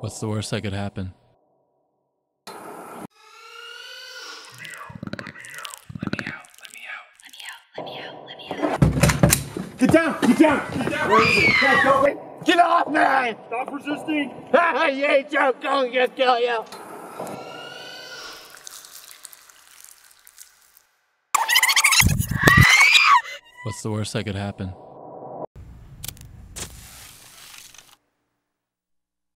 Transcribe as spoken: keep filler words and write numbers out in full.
What's the worst that could happen? Get down! Get down! Get down! Where is it? Get, go, wait. Get off me! Stop resisting! You ain't joke, go and just kill you! What's the worst that could happen?